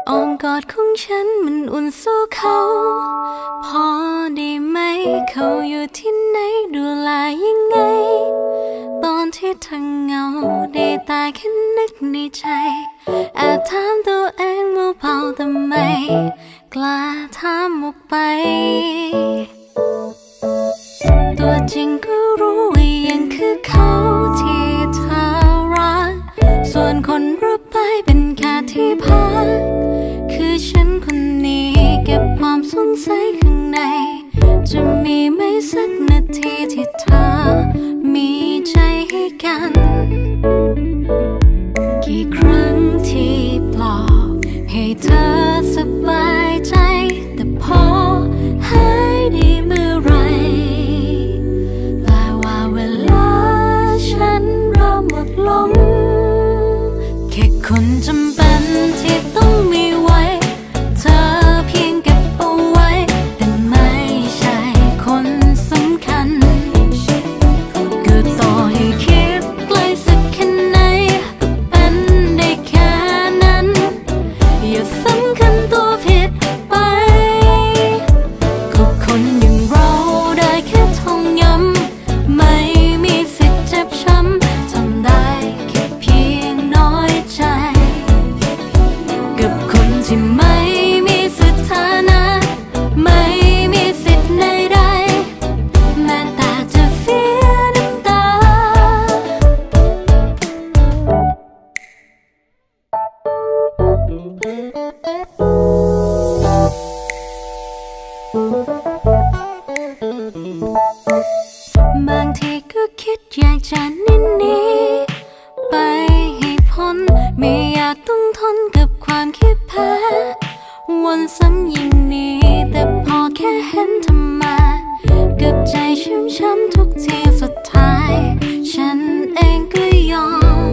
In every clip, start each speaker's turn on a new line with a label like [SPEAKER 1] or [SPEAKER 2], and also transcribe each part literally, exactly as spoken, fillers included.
[SPEAKER 1] อ้อมกอดของฉันมันอุ่นสู้เขาพอได้ไหมเขาอยู่ที่ไหนดูแลยังไงตอนที่เธอเหงาได้แต่แค่นึกในใจแอบถามตัวเองเบาๆแต่ไม่กล้าถามออกไปตัวจริงก็รู้ว่ายังคือเขาที่เธอรักส่วนคนรับไปเป็นแค่ที่พักคือฉันคนนี้เก็บความสงสัยข้างในจะมีไหมสักนาทีที่เธอมีใจให้กันกี่ครั้งที่ปลอบให้เธอสบายใจแต่พอหายดีเมื่อไรแปลว่าเวลาฉันเริ่มหมดลมแค่คนจำเป็นที่ต้องมีไว้เธอเพียงเก็บเอาไว้แต่ไม่ใช่คนสำคัญก็ต่อให้คิดไกลสักแค่ไหนก็เป็นได้แค่นั้นอย่าสำคัญตัวผิดไปก็คนอย่างเราได้แค่ท่องย้ำไม่มีสิทธิ์เจ็บช้ำทำได้แค่เพียงน้อยใจกับคนที่ไม่มีสถานะไม่มีสิทธิ์ใดๆแม้แต่จะเสียน้ำตาบางทีก็คิดอยากจะหนีหนีไปให้พ้นไม่อยากต้องทนกับความคิดแพ้วนซ้ำยิ่งนี้แต่พอแค่เห็นเธอมากับใจช้ำๆทุกทีสุดท้ายฉันเองก็ยอม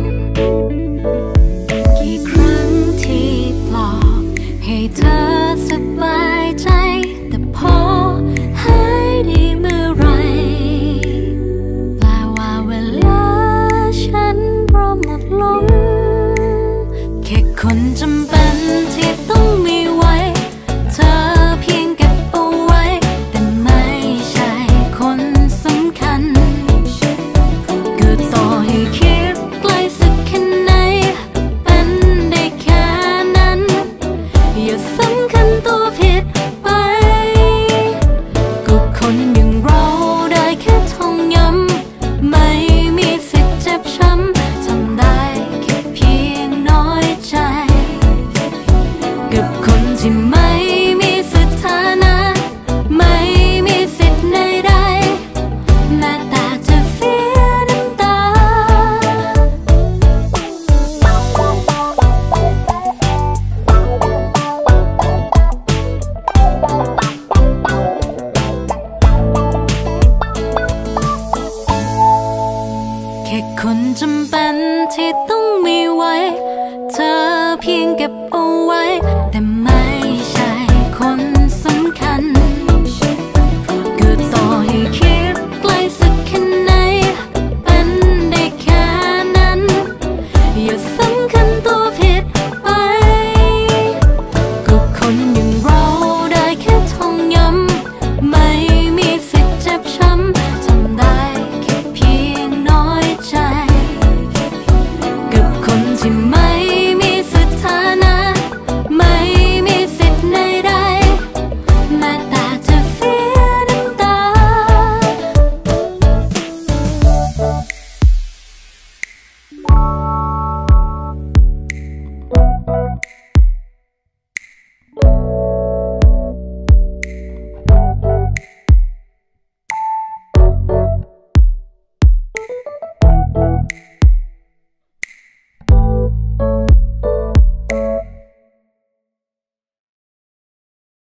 [SPEAKER 1] กี่ครั้งที่ปลอบให้เธอสบายใจแต่พอหายดีเมื่อไรแปลว่าเวลาฉันเริ่มหมดลมแค่คนจำเป็นที่ต้องมีไว้เธอเพียงเก็บเอาไว้แต่ไม่ใช่คนสำคัญก็ต่อให้คิดไกลสักแค่ไหนก็เป็นได้แค่นั้นอย่าสำคัญตัวผิดไปก็คนอย่างเราได้แค่ท่องย้ำไม่มีสิทธิ์เจ็บช้ำทำได้แค่เพียงน้อยใจกับคนที่ไม่มีสถานะไม่มีสิทธิ์ใดๆแม้แต่จะเสียน้ำตาแค่คนจำเป็นที่ต้อง